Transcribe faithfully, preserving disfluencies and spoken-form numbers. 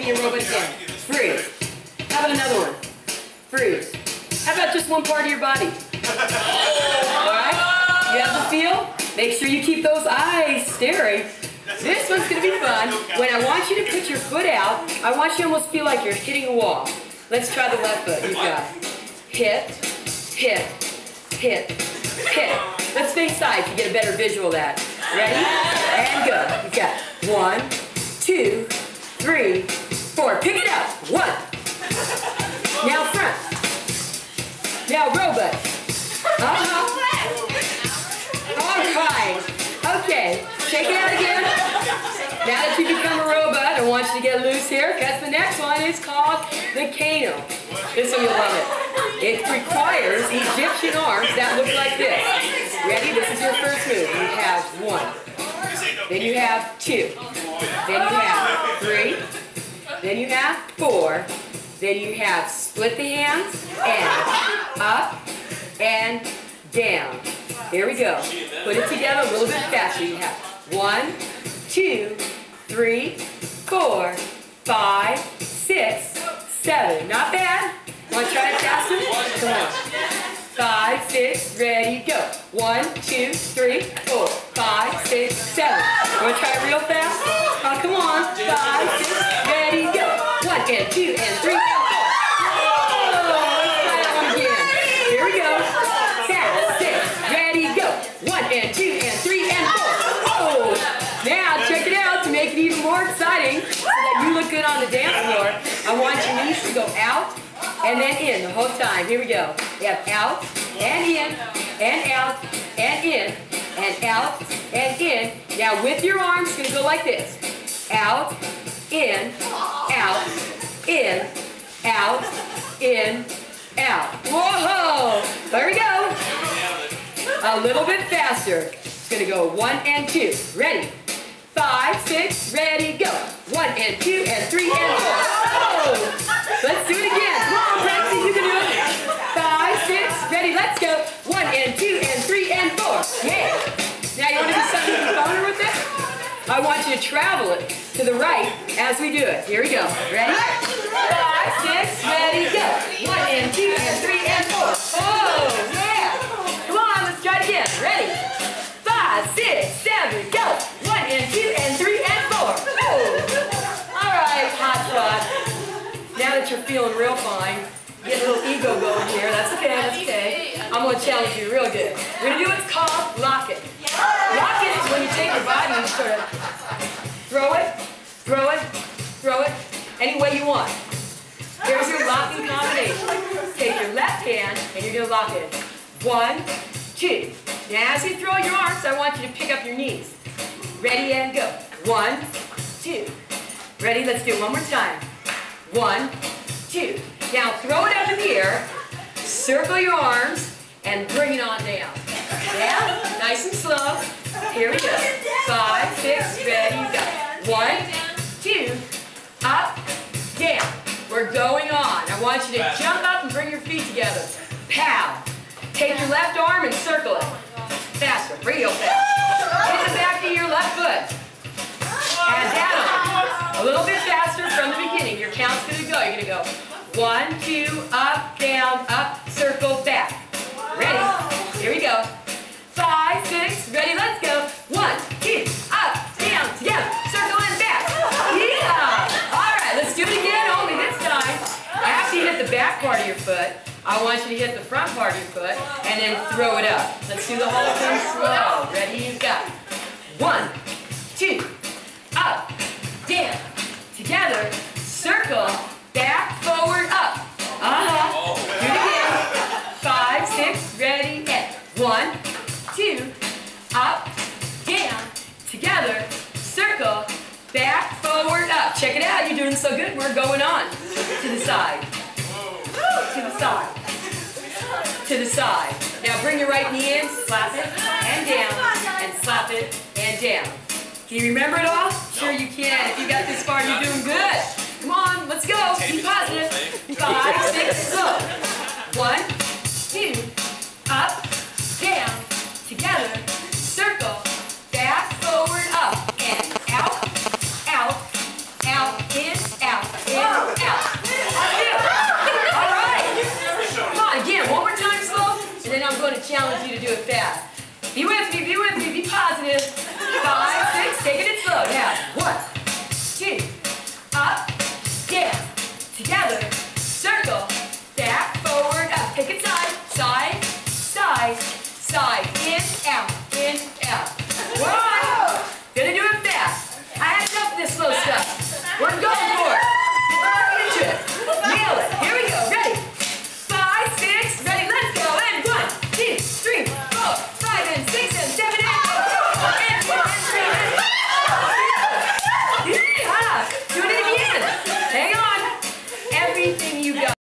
Give me a robot again. Freeze. How about another one? Freeze. How about just one part of your body? Alright? You have the feel? Make sure you keep those eyes staring. This one's going to be fun. When I want you to put your foot out, I want you to almost feel like you're hitting a wall. Let's try the left foot. You've got hit, hit, hit, hit. Let's face sides to get a better visual of that. Ready? And go. You've got one, two, three, four. Pick it up. One. Now front. Now robot. Uh-huh. All right. Okay. Shake it out again. Now that you become a robot, I want you to get loose here, because the next one is called the Kano. This one you'll love it. It requires Egyptian arms that look like this. Ready? This is your first move. You have one. Then you have two. Then you have three. Then you have four. Then you have split the hands and up and down. Here we go. Put it together a little bit faster. You have one, two, three, four, five, six, seven. Not bad. Want to try it faster? Come on. Five, six, ready, go. One, two, three, four, five, six, seven. Want to try it real fast? Oh, come on. Five, six, ready, go. One, and two, and three, and four. Oh, let's try that one again. Here we go. Five, six, ready, go. One, and two, and three, and four. Oh, now check it out to make it even more exciting so that you look good on the dance floor. I want your knees to go out and then in the whole time. Here we go. We have out and in and out and in and out and in. Now with your arms, it's going to go like this. Out, in, out, in, out, in, out. Whoa! There we go. A little bit faster. It's going to go one and two. Ready? Five, six, ready, go. One and two and three and four. Oh! Let's do it again. Come on, Prexy, you can do it. Five, six, ready, let's go. One and two and three and four. Yeah. Now you want to do something funner with it? I want you to travel it to the right as we do it. Here we go. Ready? Five, six, ready, go. One and two and three and four. Oh, yeah. Come on, let's try it again. Ready? Five, six, seven, go. One and two and three and four. Oh. All right, hot spot. Now that you're feeling real fine, get a little ego going here. That's okay, that's okay. I'm going to challenge you real good. We're going to do what's called lock it. Lock it is when you take your body and sort of throw it, throw it, throw it, any way you want. Here's your locking combination. Take your left hand and you're going to lock it. One, two. Now as you throw your arms, I want you to pick up your knees. Ready and go. One, two. Ready? Let's do it one more time. One, two. Now throw it up in the air, circle your arms, and bring it on down. Down, nice and slow. Here we go. Five, six, ready, go. One, two, up, down. We're going on. I want you to jump up and bring your feet together. Pow. Take your left arm and circle it. Faster, real fast. Hit the back of your left foot. And down. A little bit faster from the beginning. Your count's going to go. You're going to go one, two, up, down, up, circle, back. Ready? Here we go. Five, six, ready, let's go. One, two, up, down, together, circle and back. Yeah! All right, let's do it again, only this time. After you hit the back part of your foot, I want you to hit the front part of your foot and then throw it up. Let's do the whole thing slow. Ready, you go. One, two, up, down, together, circle, back, forward, up. Uh-huh. Do it again. Five, six, ready, and one, two, up, down, together, circle, back, forward, up. Check it out. You're doing so good. We're going on. To the side. To the side. To the side. Now bring your right knee in, slap it, and down, and slap it, and down. Can you remember it all? Sure you can. If you got this far, you're doing good. Come on, let's go. Be positive. Five, six, go. One, two, up, down, together, circle, back, forward, up, and out, out, out, in, out. it fast. Be with me